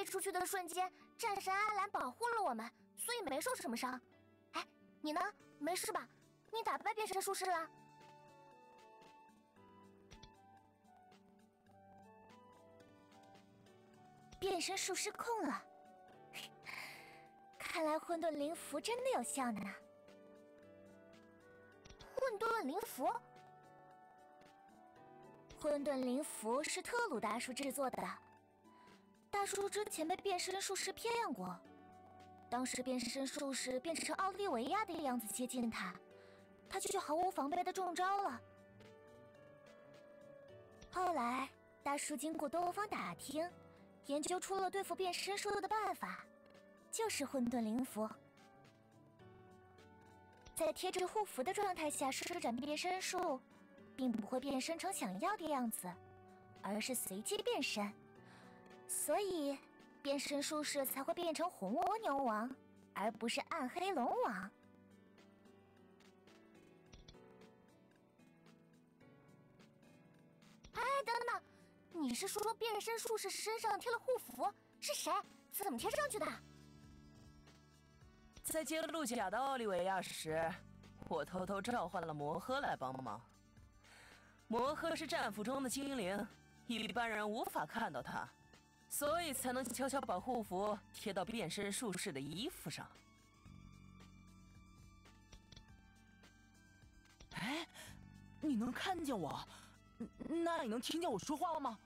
出去的瞬间，战神阿兰保护了我们，所以没受什么伤。哎，你呢？没事吧？你打败变身术士了？变身术失控了，看来混沌灵符真的有效呢。混沌灵符？混沌灵符是特鲁大叔制作的，大叔之前被变身术士骗过，当时变身术士变成奥利维亚的样子接近他，他就毫无防备的中招了。后来大叔经过多方打听，研究出了对付变身术的办法，就是混沌灵符。在贴着护符的状态下施展变身术，并不会变身成想要的样子，而是随机变身，所以变身术士才会变成红蜗牛王，而不是暗黑龙王。哎，等等，你是说变身术士身上贴了护符？是谁？怎么贴上去的？ 在揭露假的奥利维亚时，我偷偷召唤了摩诃来帮忙。摩诃是战斧中的精灵，一般人无法看到他，所以才能悄悄把护符贴到变身术士的衣服上。 哎，你能看见我？那你能听见我说话了吗？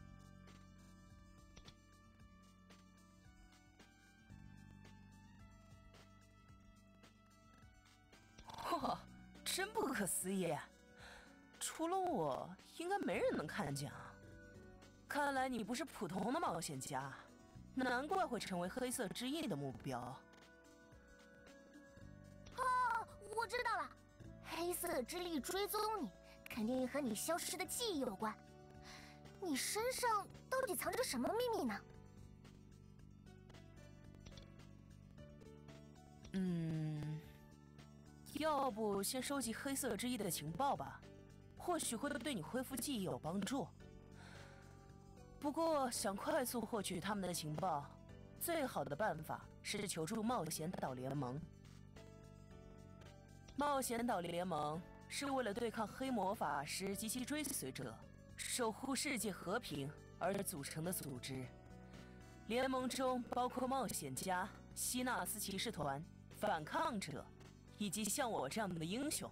嚯，真不可思议！除了我，应该没人能看见啊。看来你不是普通的冒险家，难怪会成为黑色之翼的目标。 哦，我知道了，黑色之力追踪你，肯定和你消失的记忆有关。你身上到底藏着什么秘密呢？ 要不先收集黑色之翼的情报吧，或许会对你恢复记忆有帮助。不过想快速获取他们的情报，最好的办法是求助冒险岛联盟。冒险岛联盟是为了对抗黑魔法师及其追随者，守护世界和平而组成的组织。联盟中包括冒险家、希纳斯骑士团、反抗者以及像我这样的英雄。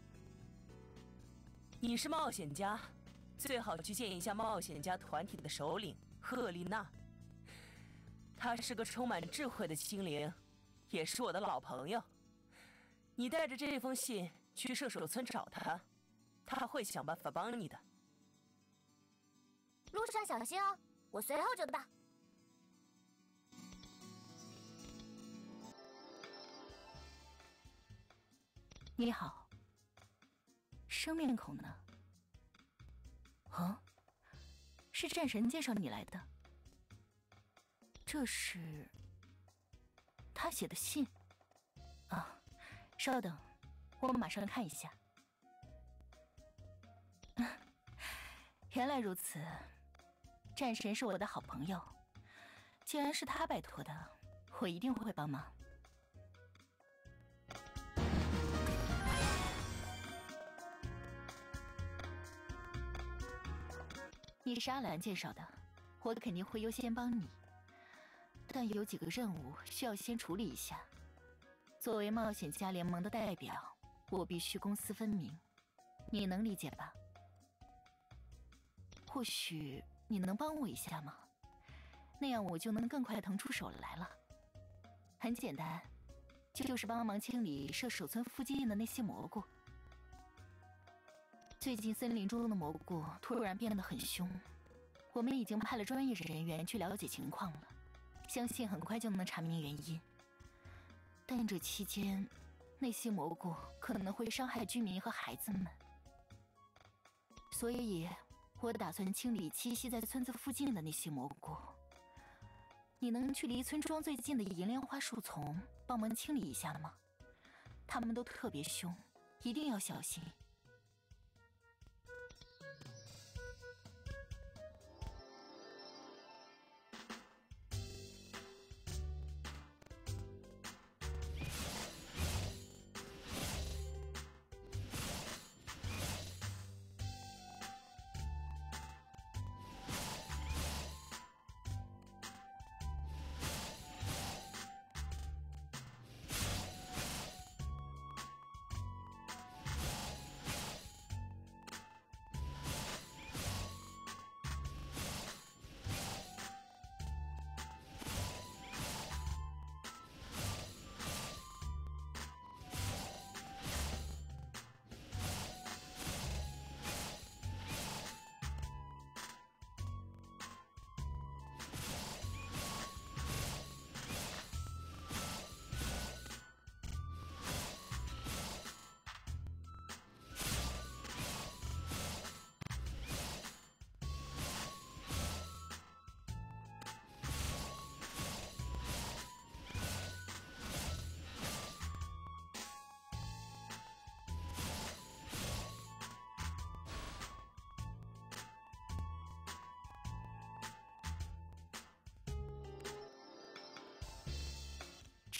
你是冒险家，最好去见一下冒险家团体的首领赫丽娜。她是个充满智慧的精灵，也是我的老朋友。你带着这封信去射手村找她，她会想办法帮你的。 路上小心哦，我随后就到。 你好，生面孔呢？是战神介绍你来的。这是他写的信啊，稍等，我马上看一下。原来如此，战神是我的好朋友，既然是他拜托的，我一定会帮忙。你是阿兰介绍的，我肯定会优先帮你，但有几个任务需要先处理一下。作为冒险家联盟的代表，我必须公私分明，你能理解吧？或许你能帮我一下吗？那样我就能更快腾出手来了。很简单，就是帮忙清理射手村附近的那些蘑菇。最近森林中的蘑菇突然变得很凶，我们已经派了专业人员去了解情况了，相信很快就能查明原因。但这期间，那些蘑菇可能会伤害居民和孩子们，所以我打算清理栖息在村子附近的那些蘑菇。你能去离村庄最近的银莲花树丛帮忙清理一下吗？它们都特别凶，一定要小心。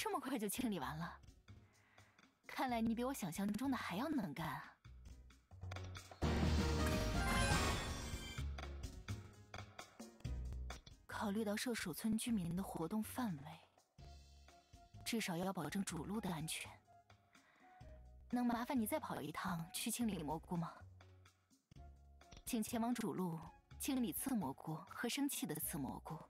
这么快就清理完了？看来你比我想象中的还要能干啊！考虑到射手村居民的活动范围，至少要保证主路的安全。能麻烦你再跑一趟去清理蘑菇吗？请前往主路清理刺蘑菇和生气的刺蘑菇。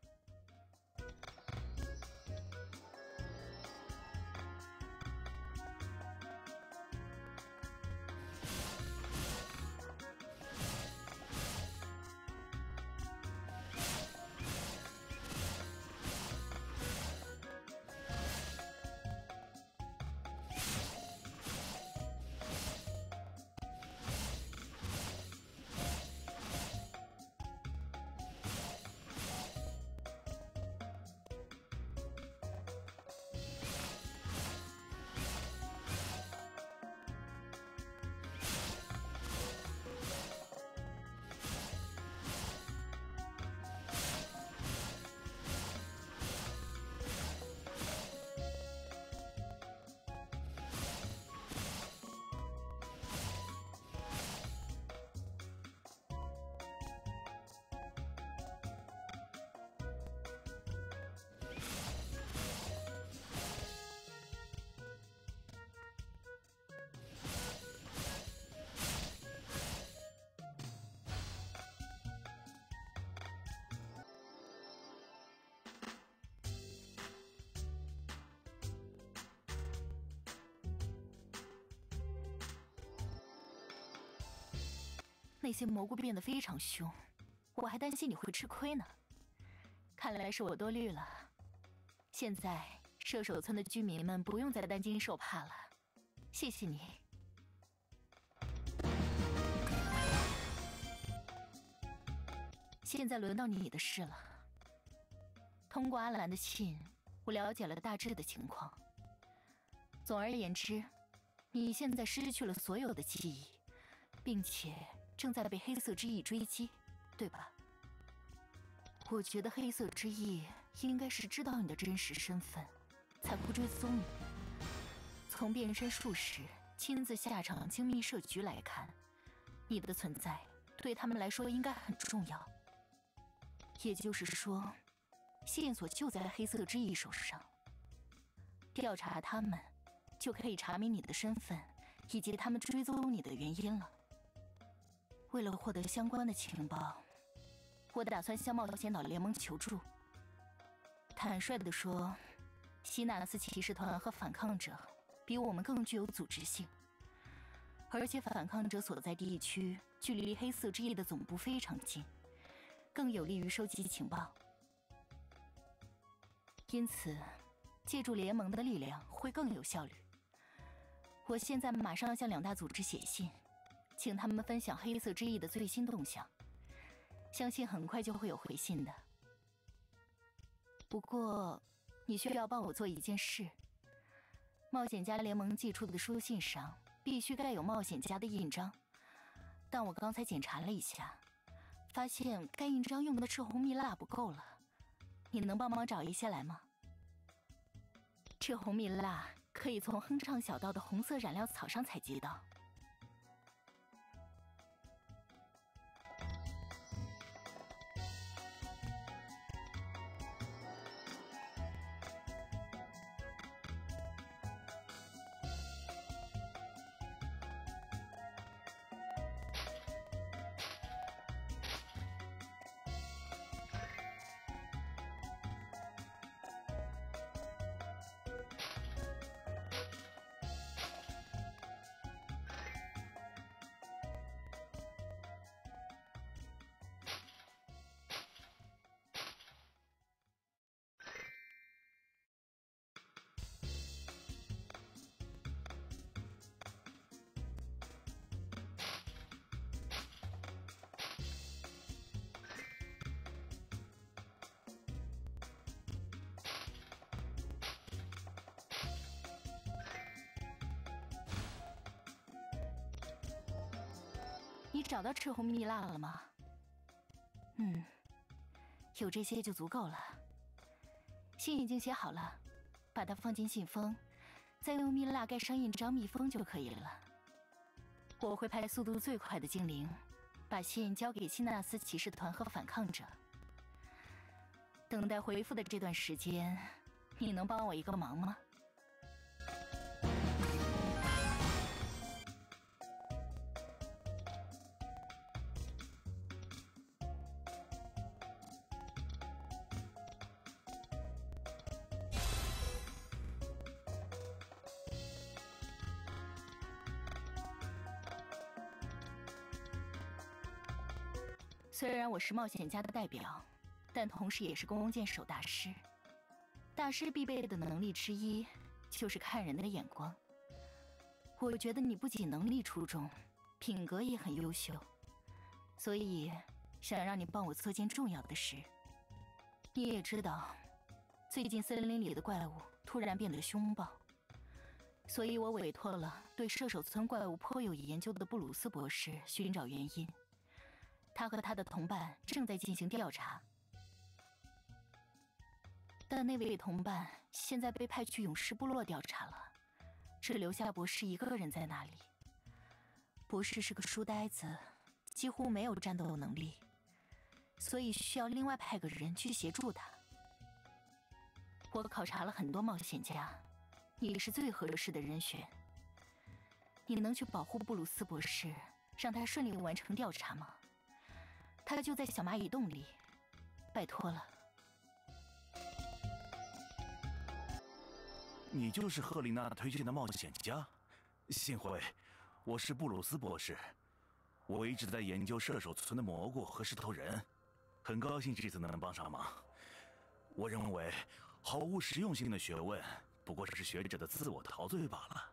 那些蘑菇变得非常凶，我还担心你会吃亏呢。看来是我多虑了。现在射手村的居民们不用再担惊受怕了，谢谢你。现在轮到你的事了。通过阿兰的信，我了解了大致的情况。总而言之，你现在失去了所有的记忆，并且正在被黑色之翼追击，对吧？我觉得黑色之翼应该是知道你的真实身份，才会追踪你。从变身术士亲自下场精密设局来看，你的存在对他们来说应该很重要。也就是说，线索就在黑色之翼手上。调查他们，就可以查明你的身份，以及他们追踪你的原因了。为了获得相关的情报，我打算向冒险岛联盟求助。坦率地说，希纳斯骑士团和反抗者比我们更具有组织性，而且反抗者所在地区距离黑色之翼的总部非常近，更有利于收集情报。因此，借助联盟的力量会更有效率。我现在马上向两大组织写信，请他们分享黑色之翼的最新动向，相信很快就会有回信的。不过，你需要帮我做一件事：冒险家联盟寄出的书信上必须盖有冒险家的印章，但我刚才检查了一下，发现该印章用的赤红蜜蜡不够了。你能帮忙找一些来吗？赤红蜜蜡可以从哼唱小道的红色染料草上采集到。你找到赤红蜜蜡了吗？有这些就足够了。信已经写好了， 把它放进信封，再用蜜蜡盖上印章密封就可以了。我会派速度最快的精灵，把信交给希纳斯骑士团和反抗者。等待回复的这段时间，你能帮我一个忙吗？虽然我是冒险家的代表，但同时也是弓箭手大师。大师必备的能力之一就是看人的眼光。我觉得你不仅能力出众，品格也很优秀，所以想让你帮我做件重要的事。你也知道，最近森林里的怪物突然变得凶暴，所以我委托了对射手村怪物颇有研究的布鲁斯博士寻找原因。他和他的同伴正在进行调查，但那位同伴现在被派去勇士部落调查了，只留下博士一个人在那里。博士是个书呆子，几乎没有战斗能力，所以需要另外派个人去协助他。我考察了很多冒险家，你是最合适的人选。你能去保护布鲁斯博士，让他顺利完成调查吗？他就在小蚂蚁洞里，拜托了。 你就是赫丽娜推荐的冒险家？幸会，我是布鲁斯博士。我一直在研究射手村的蘑菇和石头人，很高兴这次能帮上忙。我认为毫无实用性的学问，不过是学者的自我陶醉罢了。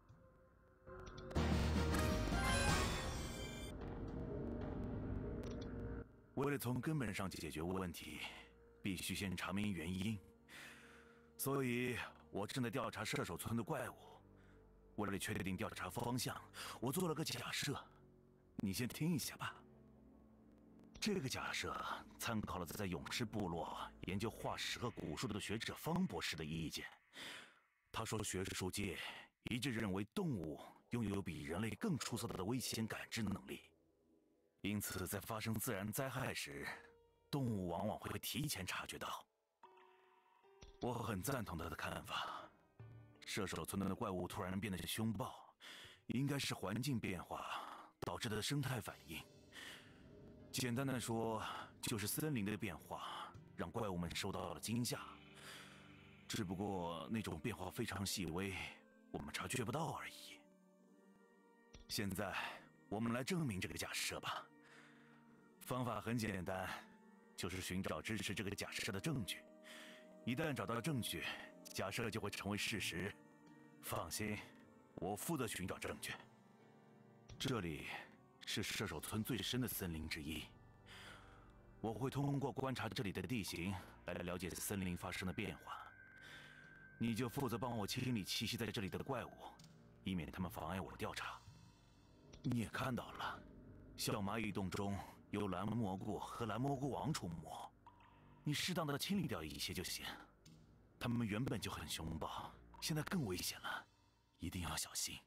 为了从根本上解决问题，必须先查明原因。所以，我正在调查射手村的怪物。为了确定调查方向，我做了个假设，你先听一下吧。这个假设参考了在勇士部落研究化石和古树的学者方博士的意见。他说，学术界一致认为动物拥有比人类更出色的危险感知能力。因此，在发生自然灾害时，动物往往会提前察觉到。我很赞同他的看法。射手村的怪物突然变得凶暴，应该是环境变化导致的生态反应。简单的说，就是森林的变化让怪物们受到了惊吓。只不过那种变化非常细微，我们察觉不到而已。现在，我们来证明这个假设吧。方法很简单，就是寻找支持这个假设的证据。一旦找到证据，假设就会成为事实。放心，我负责寻找证据。这里是射手村最深的森林之一，我会通过观察这里的地形来了解森林发生的变化。你就负责帮我清理栖息在这里的怪物，以免他们妨碍我调查。你也看到了，小蚂蚁洞中有蓝蘑菇和蓝蘑菇王出没，你适当的清理掉一些就行。它们原本就很凶暴，现在更危险了，一定要小心。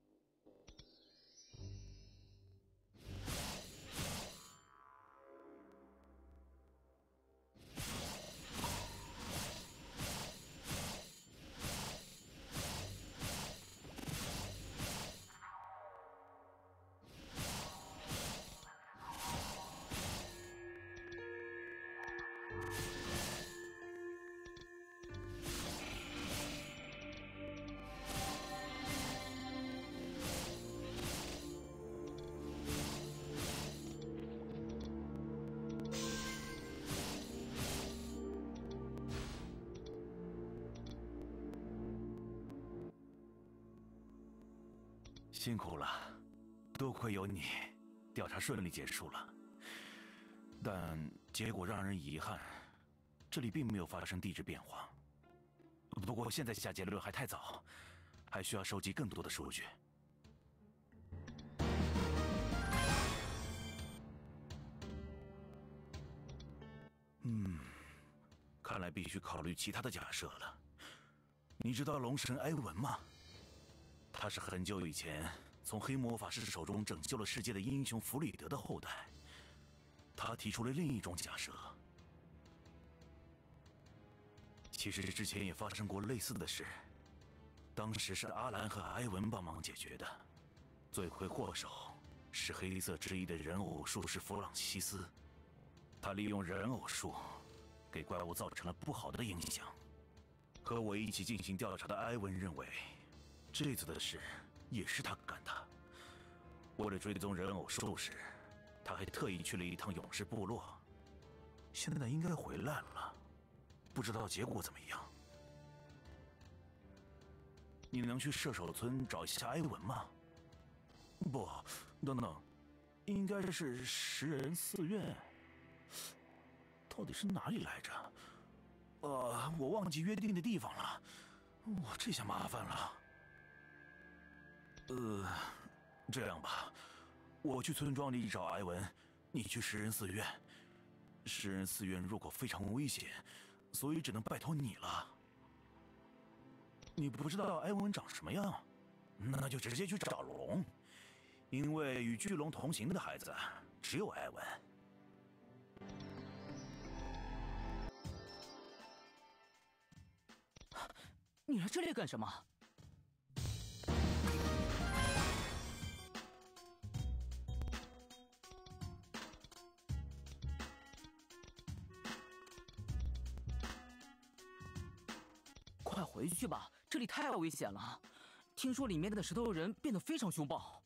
辛苦了，多亏有你，调查顺利结束了。但结果让人遗憾，这里并没有发生地质变化。不过现在下结论还太早，还需要收集更多的数据。看来必须考虑其他的假设了。 你知道龙神埃文吗？他是很久以前从黑魔法师手中拯救了世界的英雄弗里德的后代。他提出了另一种假设。其实之前也发生过类似的事，当时是阿兰和埃文帮忙解决的，罪魁祸首是黑色之翼的人偶术士弗朗西斯。他利用人偶术给怪物造成了不好的影响。和我一起进行调查的埃文认为，这次的事也是他干的。为了追踪人偶术士，他还特意去了一趟勇士部落，现在应该回来了，不知道结果怎么样。你能去射手村找一下埃文吗？不，等等，应该是食人寺院。到底是哪里来着？我忘记约定的地方了。哇，这下麻烦了。这样吧，我去村庄里找埃文，你去食人寺院。食人寺院入口非常危险，所以只能拜托你了。你不知道埃文长什么样，那就直接去找龙，因为与巨龙同行的孩子只有埃文。 你来这里干什么？快回去吧，这里太危险了。听说里面的石头人变得非常凶暴。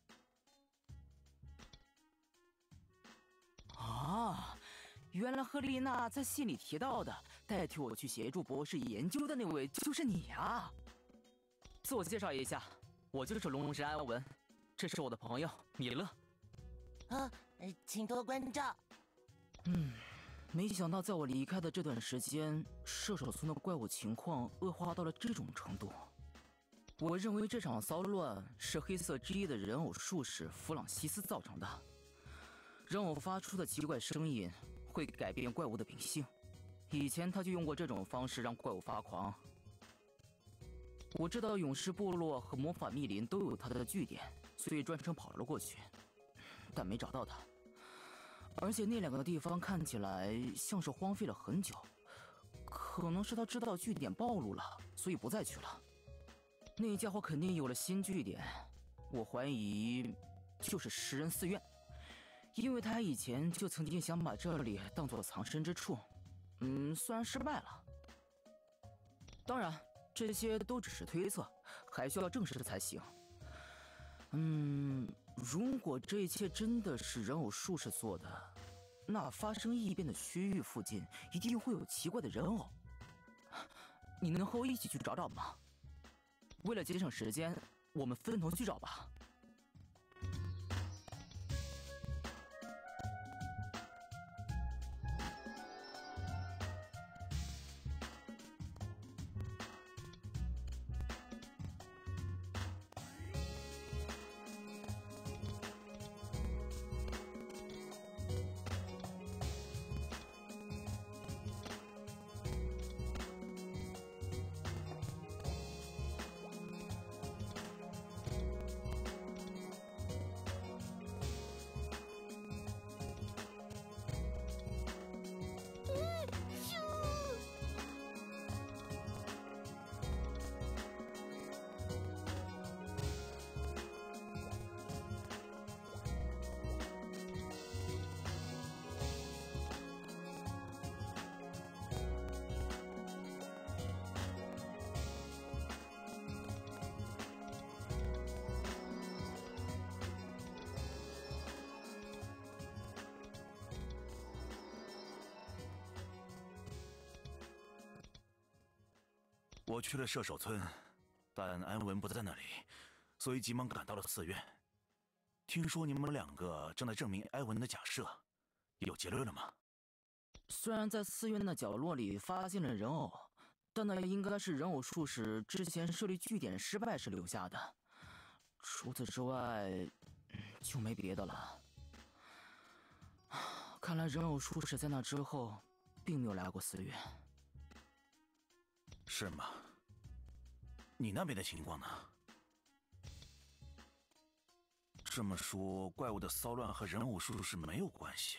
啊，原来赫丽娜在信里提到的代替我去协助博士研究的那位就是你呀！自我介绍一下，我就是龙神安文，这是我的朋友米勒。 请多关照。 没想到在我离开的这段时间，射手村的怪物情况恶化到了这种程度。我认为这场骚乱是黑色之翼的人偶术士弗朗西斯造成的。人偶发出的奇怪声音会改变怪物的秉性，以前他就用过这种方式让怪物发狂。我知道勇士部落和魔法密林都有他的据点，所以专程跑了过去，但没找到他。而且那两个地方看起来像是荒废了很久，可能是他知道据点暴露了，所以不再去了。那家伙肯定有了新据点，我怀疑就是食人寺院，因为他以前就曾经想把这里当作藏身之处，虽然失败了。当然，这些都只是推测，还需要证实才行。如果这一切真的是人偶术士做的，那发生异变的区域附近一定会有奇怪的人偶。你能和我一起去找找吗？为了节省时间，我们分头去找吧。 我去了射手村，但安文不在那里，所以急忙赶到了寺院。听说你们两个正在证明埃文的假设，有结论了吗？ 虽然在寺院的角落里发现了人偶，但那应该是人偶术士之前设立据点失败时留下的。除此之外，就没别的了。看来人偶术士在那之后，并没有来过寺院。 是吗？ 你那边的情况呢？这么说，怪物的骚乱和人偶术士没有关系。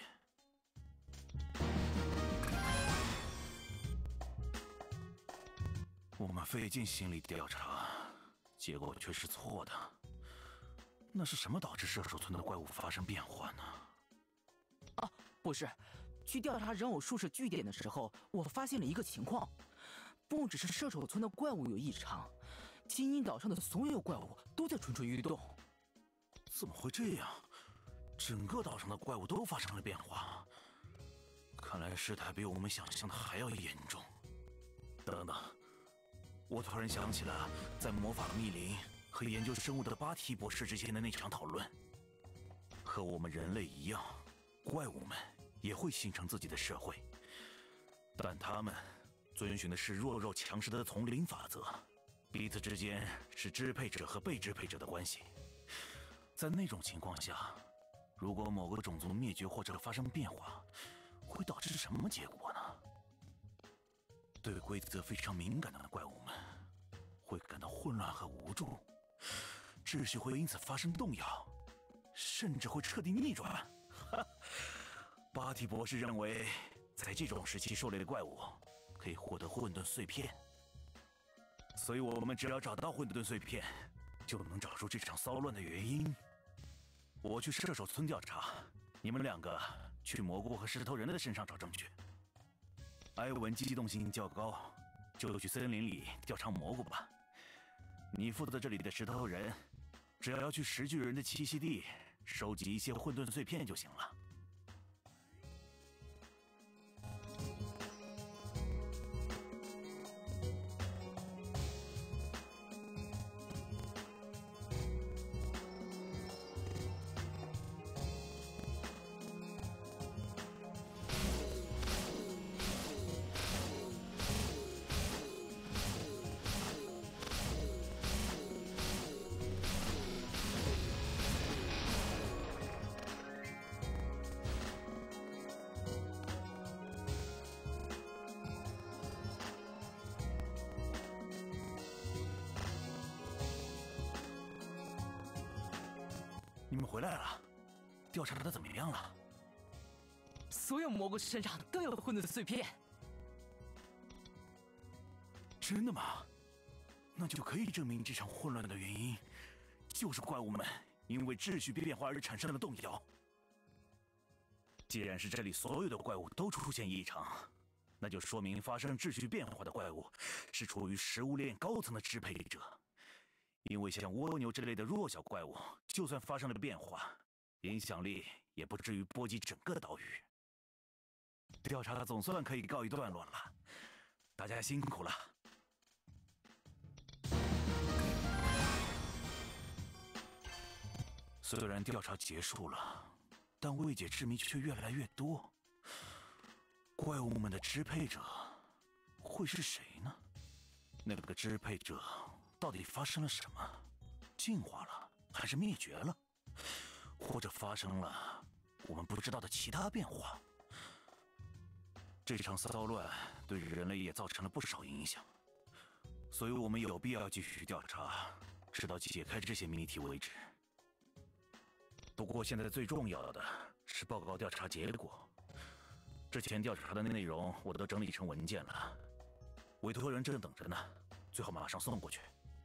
我们费尽心力调查，结果却是错的。那是什么导致射手村的怪物发生变化呢？ 啊，不是，去调查人偶术士据点的时候，我发现了一个情况，不只是射手村的怪物有异常，金银岛上的所有怪物都在蠢蠢欲动。 怎么会这样？整个岛上的怪物都发生了变化，看来事态比我们想象的还要严重。等等，我突然想起了在魔法密林和研究生物的巴提博士之间的那场讨论。和我们人类一样，怪物们也会形成自己的社会，但他们遵循的是弱肉强食的丛林法则，彼此之间是支配者和被支配者的关系。在那种情况下，如果某个种族灭绝或者发生变化，会导致什么结果呢？对规则非常敏感的怪物们会感到混乱和无助，秩序会因此发生动摇，甚至会彻底逆转。巴提博士认为，在这种时期狩猎的怪物可以获得混沌碎片，所以我们只要找到混沌碎片，就能找出这场骚乱的原因。我去射手村调查，你们两个去蘑菇和石头人的身上找证据。埃文机动性较高，就去森林里调查蘑菇吧。你负责这里的石头人，只要去石巨人的栖息地收集一些混沌碎片就行了。你们回来了，调查的怎么样了？ 所有蘑菇身上都有混沌碎片。 真的吗？那就可以证明这场混乱的原因，就是怪物们因为秩序变化而产生的动摇。既然是这里所有的怪物都出现异常，那就说明发生秩序变化的怪物是处于食物链高层的支配者。因为像蜗牛之类的弱小怪物，就算发生了变化，影响力也不至于波及整个岛屿。调查总算可以告一段落了，大家辛苦了。虽然调查结束了，但未解之谜却越来越多。怪物们的支配者会是谁呢？那个支配者到底发生了什么？进化了，还是灭绝了？或者发生了我们不知道的其他变化？这场骚乱对人类也造成了不少影响，所以我们有必要继续调查，直到解开这些谜题为止。不过现在最重要的是报告调查结果。之前调查的内容我都整理成文件了，委托人正等着呢，最好马上送过去。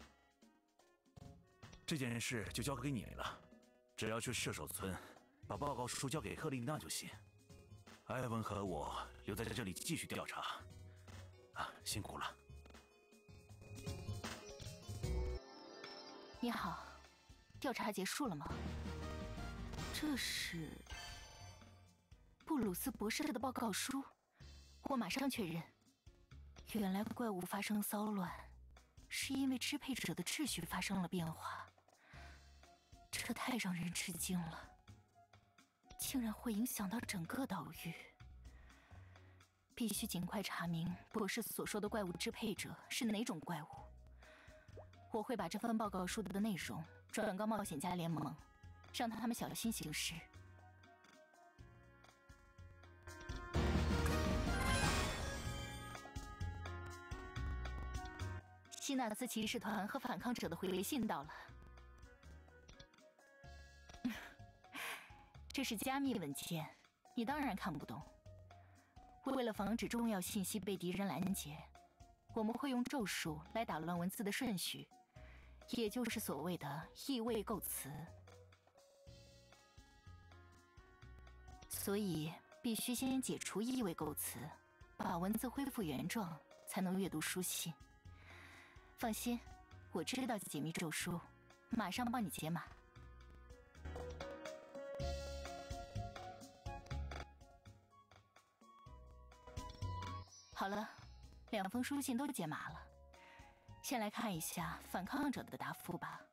这件事就交给你了，只要去射手村，把报告书交给赫丽娜就行。埃文和我留在这里继续调查。辛苦了。 你好，调查结束了吗？这是布鲁斯博士的报告书，我马上确认。原来怪物发生骚乱，是因为支配者的秩序发生了变化。这太让人吃惊了，竟然会影响到整个岛屿。必须尽快查明博士所说的怪物支配者是哪种怪物。我会把这份报告书的内容转告冒险家联盟，让他们小心行事。 现希纳斯骑士团和反抗者的回信到了。这是加密文件，你当然看不懂。为了防止重要信息被敌人拦截，我们会用咒术来打乱文字的顺序，也就是所谓的异位构词。所以必须先解除异位构词，把文字恢复原状，才能阅读书信。放心，我知道解密咒术，马上帮你解码。好了，2封书信都解码了。先来看一下反抗者的答复吧。